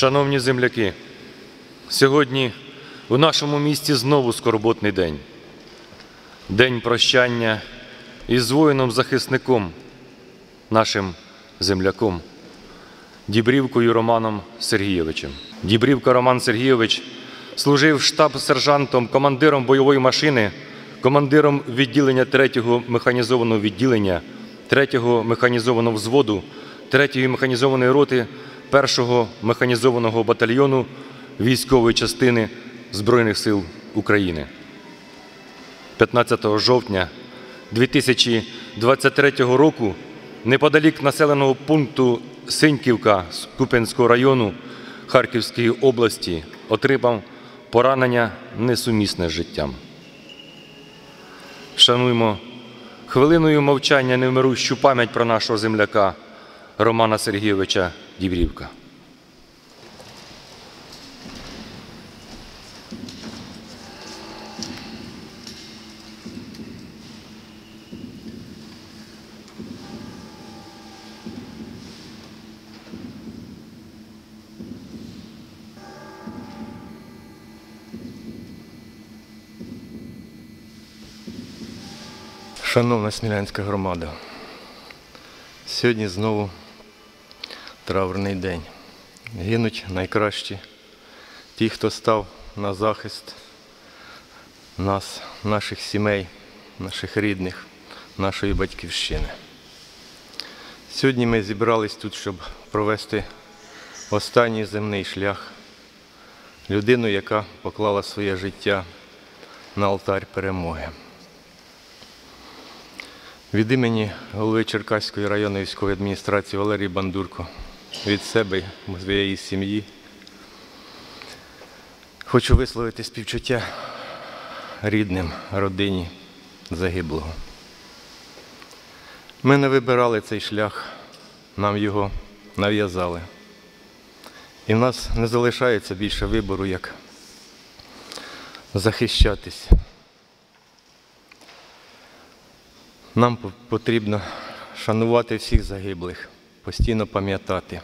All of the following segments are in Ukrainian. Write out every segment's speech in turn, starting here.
Шановні земляки, сьогодні у нашому місті знову скорботний день. День прощання із воїном-захисником, нашим земляком, Дібрівкою Романом Сергійовичем. Дібрівка Роман Сергійович служив штаб-сержантом, командиром бойової машини, командиром відділення 3-го механізованого відділення, 3-го механізованого взводу, 3-ї механізованої роти, 1-го механізованого батальйону військової частини Збройних сил України. 15 жовтня 2023 року неподалік населеного пункту Синьківка Куп'янського району Харківської області отримав поранення несумісне з життям. Шануймо хвилиною мовчання невмирущу пам'ять про нашого земляка Романа Сергійовича Дібрівка. Шановна Смілянська громада, сьогодні знову траурний день. Гинуть найкращі ті, хто став на захист нас, наших сімей, наших рідних, нашої батьківщини. Сьогодні ми зібрались тут, щоб провести останній земний шлях. Людину, яка поклала своє життя на алтарь перемоги. Від імені голови Черкаської районної військової адміністрації Валерії Бандурко, від себе і своєї сім'ї хочу висловити співчуття рідним, родині загиблого. Ми не вибирали цей шлях, нам його нав'язали. І в нас не залишається більше вибору, як захищатись. Нам потрібно шанувати всіх загиблих, постійно пам'ятати,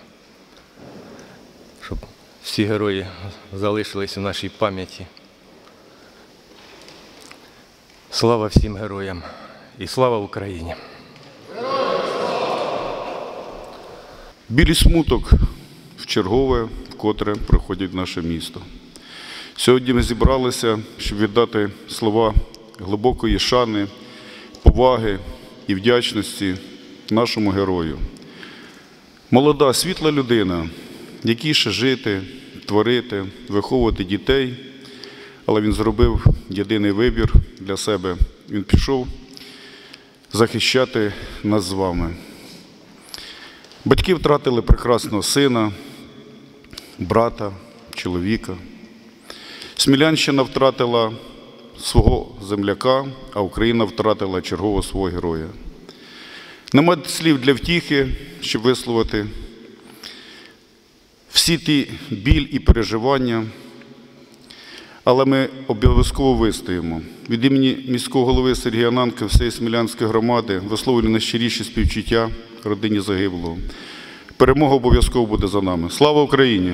щоб всі герої залишились у нашій пам'яті. Слава всім героям і слава Україні! Білий смуток вчергове, вкотре приходять в наше місто. Сьогодні ми зібралися, щоб віддати слова глибокої шани, поваги і вдячності нашому герою. Молода, світла людина, якій ще жити, творити, виховувати дітей, але він зробив єдиний вибір для себе. Він пішов захищати нас з вами. Батьки втратили прекрасного сина, брата, чоловіка. Смілянщина втратила свого земляка, а Україна втратила чергового свого героя. Нема слів для втіхи, щоб висловити всі ті біль і переживання, але ми обов'язково вистоїмо. Від імені міського голови Сергія Ананка, всієї Смілянської громади висловлюю найщиріші співчуття родині загиблого. Перемога обов'язково буде за нами. Слава Україні!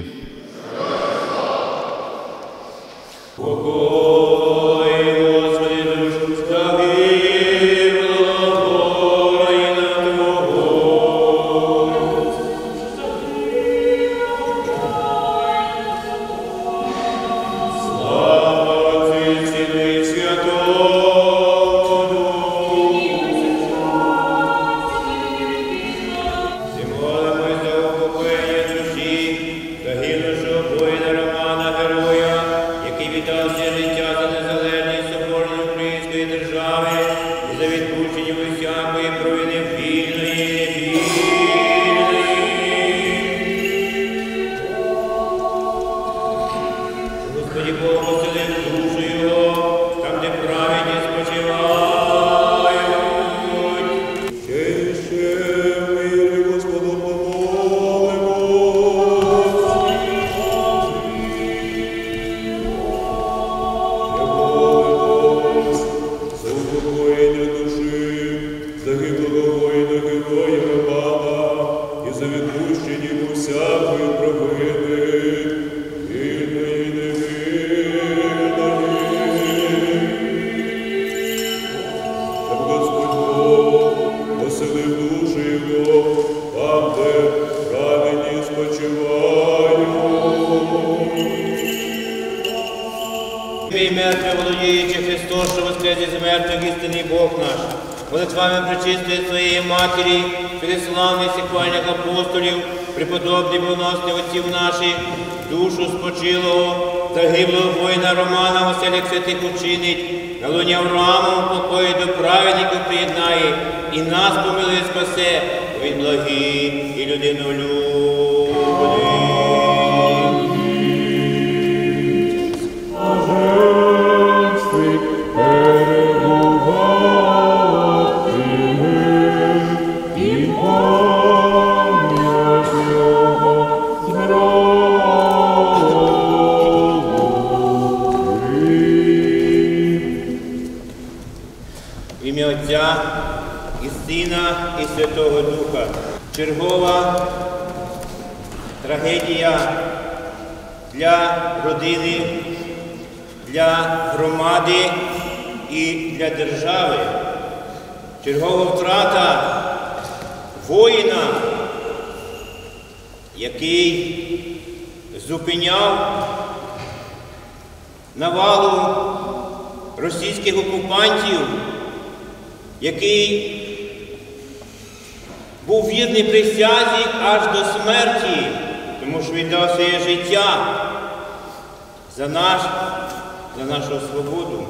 за відпущені всякої провини. і мертве, володіючи Христос, що воскрес із мертвих, істинний Бог наш. Молитвами пречистої Своєї Матері, переславних сихвальних апостолів, преподобних богоносних отців наших, душу спочилого, загиблого воїна Романа, оселях святих учинить, на луні Аврааму покої до праведників приєднає, і нас помилує спасе, бо Він благий і людинолюбний. В ім'я Отця і Сина, і Святого Духа. Чергова трагедія для родини, для громади і для держави. Чергова втрата воїна, який зупиняв навалу російських окупантів, який був вірний присязі аж до смерті, тому що віддав своє життя за нашу свободу.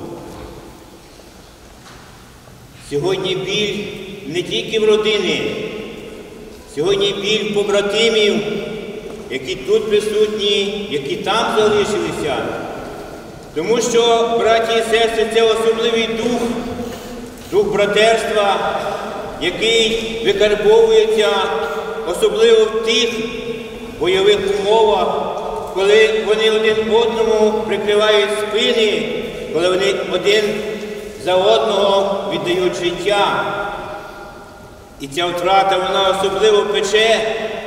Сьогодні біль не тільки в родини, сьогодні біль побратимів, які тут присутні, які там залишилися. Тому що, браті і сестри, це особливий дух братерства, який викарбовується особливо в тих бойових умовах, коли вони один одному прикривають спини, коли вони один за одного віддають життя. І ця втрата, вона особливо пече.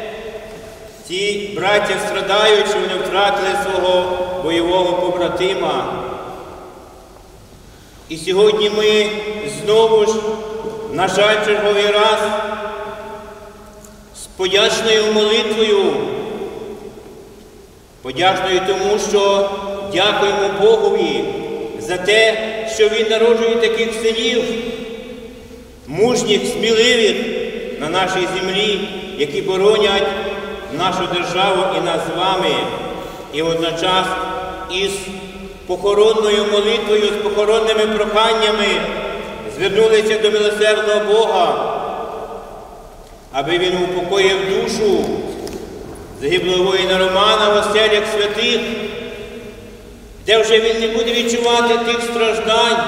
Ці браття страдають, що вони втратили свого бойового побратима. І сьогодні ми знову ж, на жаль, черговий раз з подячною молитвою, подячною тому, що дякуємо Богові за те, що Він народжує таких синів, мужніх, сміливих на нашій землі, які боронять нашу державу і нас з вами. І водночас із похоронною молитвою, з похоронними проханнями звернулися до милосердного Бога, аби Він упокоїв душу загиблого воїна Романа в оселях святих, де вже він не буде відчувати тих страждань,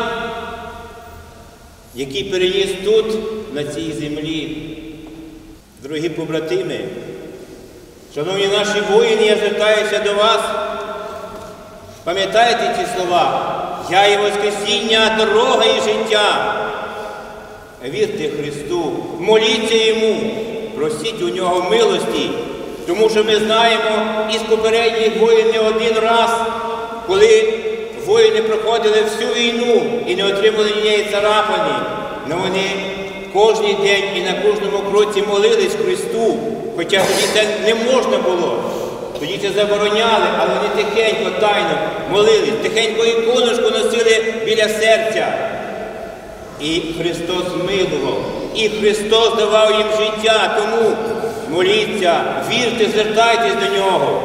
які переніс тут, на цій землі. Дорогі побратими, шановні наші воїни, я звертаюся до вас. Пам'ятайте ці слова? «Я є Воскресіння, дорога і життя». Вірте Христу, моліться Йому, просіть у Нього милості, тому що ми знаємо із попередніх воїн не один раз, коли воїни проходили всю війну і не отримали нієї царапини, але вони кожен день і на кожному кроці молились Христу, хоча тоді це не можна було. Тоді це забороняли, але вони тихенько, тайно молились, тихенько іконочку носили біля серця. І Христос милував, і Христос давав їм життя, тому моліться, вірте, звертайтесь до Нього.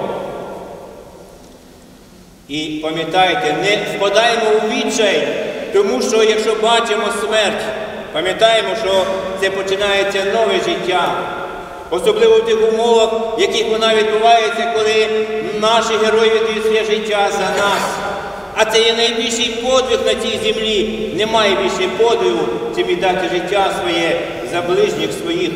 І пам'ятайте, не впадаємо у відчай, тому що якщо бачимо смерть, пам'ятаємо, що це починається нове життя. Особливо в тих умовах, в яких вона відбувається, коли наші герої віддають своє життя за нас. А це є найбільший подвиг на цій землі. Немає більше подвигу, чим віддати життя своє за ближніх своїх.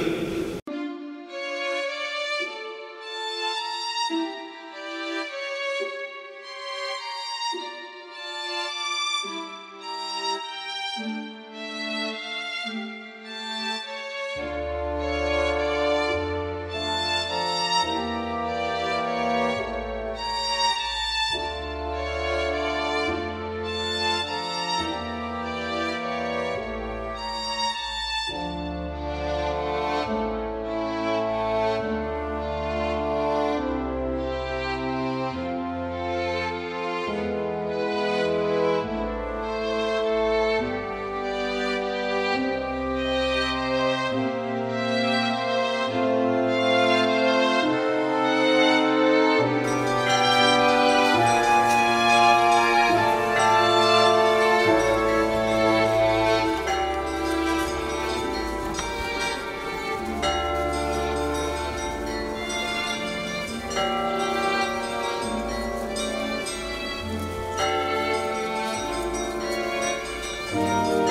Господи.